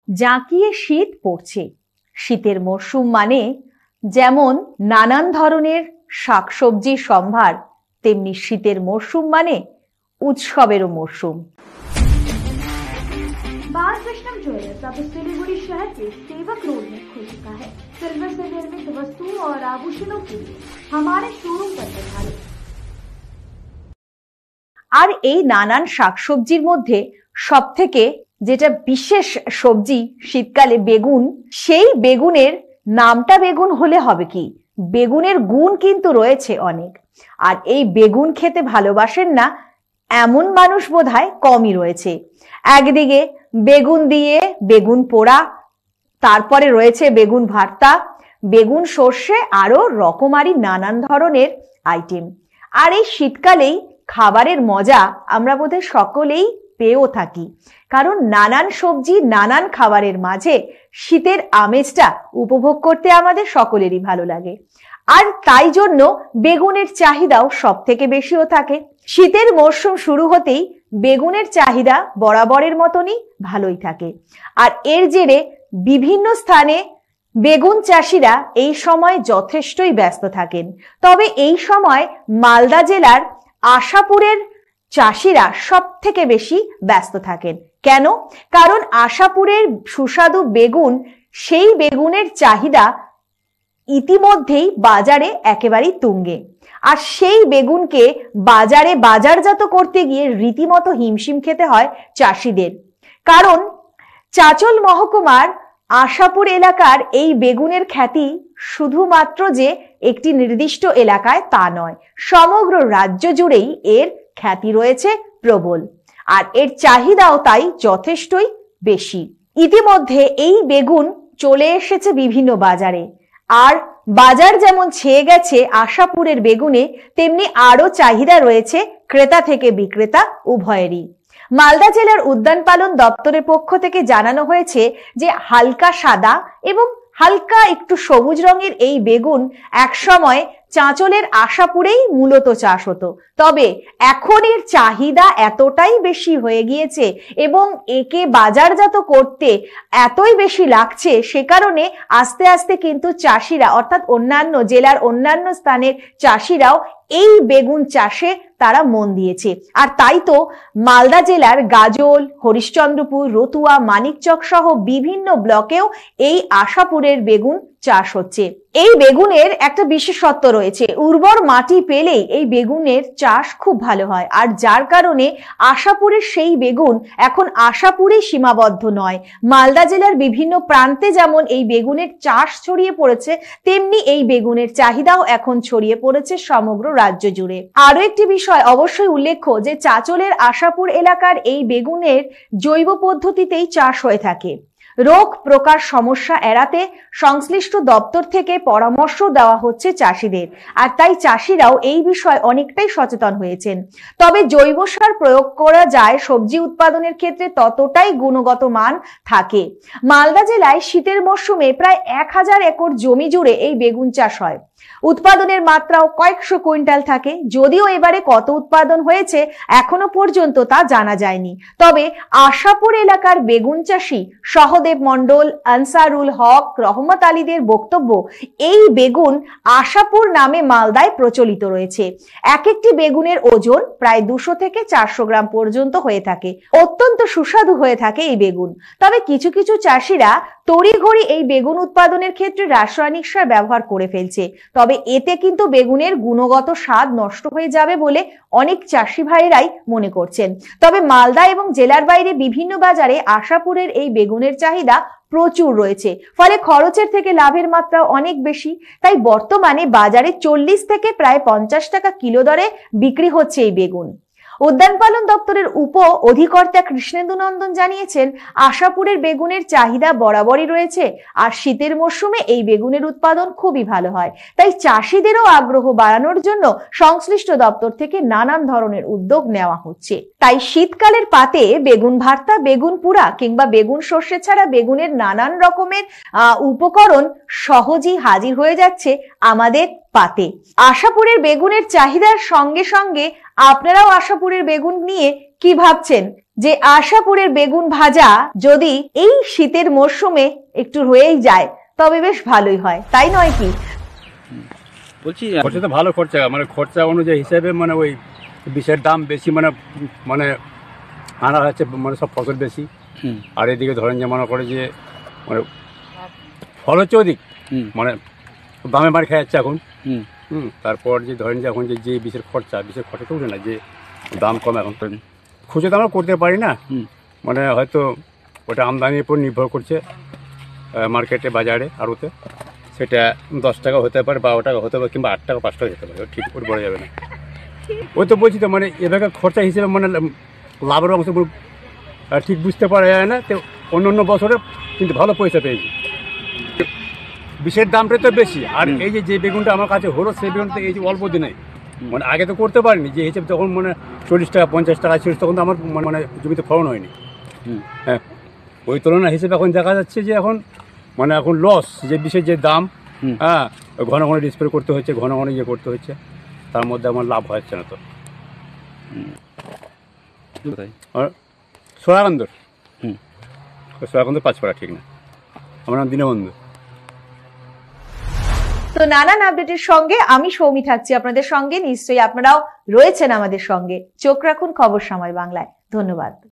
জাঁকিয়ে শীত পড়ছে। শীতের মরশুম মানে যেমন নানান ধরনের শাকসবজির সম্ভার, তেমনি শীতের মরশুম মানে উৎসবেরও মরশুম। बाल कृष्णम ज्वेलर्स अब सिलीगुड़ी शहर के सेवक रोड में खुल चुका है। सिल्वर से निर्मित वस्तुओं और आभूषणों के लिए हमारे शोरूम पर पधारें। আর এই নানান শাকসবজির মধ্যে সবথেকে যেটা বিশেষ সবজি শীতকালে বেগুন, সেই বেগুনের নামটা বেগুন হলে হবে কি, বেগুনের গুণ কিন্তু রয়েছে অনেক। আর এই বেগুন খেতে ভালোবাসেন না এমন মানুষ বোধহয় কমই রয়েছে। একদিকে বেগুন দিয়ে বেগুন পোড়া, তারপরে রয়েছে বেগুন ভর্তা, বেগুন সর্ষে, আরো রকমারি নানান ধরনের আইটেম। আর এই শীতকালেই খাবারের মজা আমরা বোধহয় সকলেই পেয়েও থাকি, কারণ নানান সবজি নানান খাবারের মাঝে শীতের আমেজটা উপভোগ করতে আমাদের সকলেরই ভালো লাগে। আর তাই জন্য বেগুনের চাহিদাও সব থেকে বেশিও থাকে। শীতের মরশুম শুরু হতেই বেগুনের চাহিদা বরাবরের মতনই ভালোই থাকে। আর এর জেরে বিভিন্ন স্থানে বেগুন চাষিরা এই সময় যথেষ্টই ব্যস্ত থাকেন। তবে এই সময় মালদা জেলার আশাপুরের চাষিরা সব থেকে বেশি ব্যস্ত থাকেন। কেন? কারণ আশাপুরের সুস্বাদু বেগুন, সেই বেগুনের চাহিদা ইতিমধ্যেই বাজারে একেবারেই তুঙ্গে। আর সেই বেগুনকে বাজারে বাজারজাত করতে গিয়ে রীতিমতো হিমশিম খেতে হয় চাষিদের। কারণ চাঁচল মহকুমার আশাপুর এলাকার এই বেগুনের খ্যাতি শুধুমাত্র যে একটি নির্দিষ্ট এলাকায় তা নয়, সমগ্র রাজ্য জুড়েই এর খ্যাতি রয়েছে প্রবল। আর এর চাহিদাও তাই যথেষ্টই বেশি। ইতিমধ্যে এই বেগুন চলে এসেছে বিভিন্ন বাজারে। আর বাজার যেমন ছেয়ে গেছে আশাপুরের বেগুনে, তেমনি আরো চাহিদা রয়েছে ক্রেতা থেকে বিক্রেতা উভয়েরই। মালদা জেলার উদ্যান পালন দপ্তরের পক্ষ থেকে জানানো হয়েছে যে হালকা সাদা এবং হালকা একটু সবুজ রঙের এই বেগুন একসময় চাঁচলের আশাপুরেই মূলত চাষ হতো। তবে এখন এর চাহিদা এতটাই বেশি হয়ে গিয়েছে এবং একে বাজারজাত করতে এতই বেশি লাগছে, সে কারণে আস্তে আস্তে কিন্তু চাষিরা, অর্থাৎ অন্যান্য জেলার অন্যান্য স্থানের চাষিরাও এই বেগুন চাষে তারা মন দিয়েছে। আর তাই তো মালদা জেলার গাজল, হরিশ্চন্দ্রপুর, রতুয়া, মানিকচক সহ বিভিন্ন ব্লকেও এই আশাপুরের বেগুন চাষ হচ্ছে। এই বেগুনের একটা বিশেষত্ব রয়েছে, উর্বর মাটি পেলেই এই বেগুনের চাষ খুব ভালো হয়। আর যার কারণে আশাপুরের সেই বেগুন এখন আশাপুরেই সীমাবদ্ধ নয়, মালদা জেলার বিভিন্ন প্রান্তে যেমন এই বেগুনের চাষ ছড়িয়ে পড়েছে, তেমনি এই বেগুনের চাহিদাও এখন ছড়িয়ে পড়েছে সমগ্র রাজ্য জুড়ে। আরো একটি বিষয় অবশ্যই উল্লেখ্য যে চাঁচলের আশাপুর এলাকার এই বেগুনের জৈব পদ্ধতিতেই চাষ হয়ে থাকে। রোগ প্রকার সমস্যা এড়াতে সংশ্লিষ্ট দপ্তর থেকে পরামর্শ দেওয়া হচ্ছে চাষিদের। আর তাই চাষিরাও এই বিষয়ে অনেকটাই সচেতন হয়েছেন। তবে জৈব সার প্রয়োগ করা যায় সবজি উৎপাদনের ক্ষেত্রে ততটাই গুণগত মান থাকে। মালদা জেলায় শীতের মরশুমে প্রায় 1000 একর জমি জুড়ে এই বেগুন চাষ হয়। উৎপাদনের মাত্রাও কয়েকশো কুইন্টাল থাকে। যদিও এবারে কত উৎপাদন হয়েছে এখনো পর্যন্ত তা জানা যায়নি। তবে আশাপুর এলাকার বেগুন চাষী সহদেব মণ্ডল, আনসারুল হক, রহমত আলীদের বক্তব্য, এই বেগুন আশাপুর নামে মালদায় প্রচলিত রয়েছে। এক একটি বেগুনের ওজন প্রায় 200 থেকে 400 গ্রাম পর্যন্ত হয়ে থাকে। অত্যন্ত সুস্বাদু হয়ে থাকে এই বেগুন। তবে কিছু কিছু চাষিরা তড়িঘড়ি এই বেগুন উৎপাদনের ক্ষেত্রে রাসায়নিক সার ব্যবহার করে ফেলছে। তবে এতে কিন্তু বেগুনের গুণগত স্বাদ নষ্ট হয়ে যাবে বলে অনেক চাষি ভাইরাই মনে করছেন। তবে মালদা এবং জেলার বাইরে বিভিন্ন বাজারে আশাপুরের এই বেগুনের চাহিদা প্রচুর রয়েছে, ফলে খরচের থেকে লাভের মাত্রা অনেক বেশি। তাই বর্তমানে বাজারে 40 থেকে প্রায় 50 টাকা কিলো দরে বিক্রি হচ্ছে এই বেগুন। উদ্যান পালন দপ্তরের উপ অধিকর্তা কৃষ্ণেন্দু নন্দন জানিয়েছেন, আশাপুরের বেগুনের চাহিদা বরাবরই রয়েছে। আর শীতের মরশুমে এই বেগুনের উৎপাদন খুবই ভালো হয়। তাই চাষিদেরও আগ্রহ বাড়ানোর জন্য সংশ্লিষ্ট দপ্তর থেকে নানান ধরনের উদ্যোগ নেওয়া হচ্ছে। তাই শীতকালের পাতে বেগুন ভর্তা, বেগুন পোড়া কিংবা বেগুন সর্ষে ছাড়া বেগুনের নানান রকমের উপকরণ সহজেই হাজির হয়ে যাচ্ছে আমাদের পাতে। আশাপুরের বেগুনের চাহিদার সঙ্গে সঙ্গে আপনারাও আশাপুরের বেগুন নিয়ে কি ভাবছেন যে আশাপুরের বেগুন ভাজা যদি এই শীতের মরশুমে একটু রয়েই যায় তবে বেশ ভালোই হয়, তাই নয় কি? বলছি খরচা তো ভালো খরচা, মানে খরচা অনুযায়ী হিসেবে মানে ওই বিষের দাম বেশি, মানে মানে আনা হচ্ছে, মানে সব ফসল বেশি। আর এদিকে ধরেন যে মনে করে যে মানে ফল হচ্ছে অধিক, মানে দামে মার খেয়ে যাচ্ছে এখন। তারপর যে ধরেন যে এখন যে বিষের খরচা তো উঠে না, যে দাম কম এখন খুঁজে তো আমরা করতে পারি না, মানে হয়তো ওটা আমদানির উপর নির্ভর করছে মার্কেটে, বাজারে, আড়তে। সেটা 10 টাকা হতে পারে, 12 টাকা হতে পারে, কিংবা 8 টাকা 5 টাকা হতে পারে, ঠিক করে বলা যাবে না। ওই তো বলছি তো, মানে এভাবে খরচা হিসেবে মানে লাভের অংশ ঠিক বুঝতে পারা যায় না। তো অন্য বছরে কিন্তু ভালো পয়সা পেয়েছি। বিষের দামটা তো বেশি, আর এই যে বেগুনটা আমার কাছে হলো সেই বেগুনটা এই যে অল্প দিনে, মানে আগে তো করতে পারিনি যে হিসেবে, তখন মানে 40 টাকা 50 টাকা ছিল, তখন তো আমার মানে জমিতে ফলন হয়নি। হ্যাঁ, ওই তুলনা হিসেবে এখন দেখা যাচ্ছে যে এখন মানে এখন লস, যে বিষের যে দাম, হ্যাঁ, ঘন ঘন স্প্রে করতে হচ্ছে, ঘন ঘন ইয়ে করতে হচ্ছে, তার মধ্যে আমার লাভ হচ্ছে না। তো সোয়াগন্ধর পাঁচপাড়া, ঠিক না? আমার নাম দীনবন্ধু। তো নানান আপডেটের সঙ্গে আমি সৌমি থাকছি আপনাদের সঙ্গে, নিশ্চয়ই আপনারাও রয়েছেন আমাদের সঙ্গে। চোখ রাখুন খবর সময় বাংলায়। ধন্যবাদ।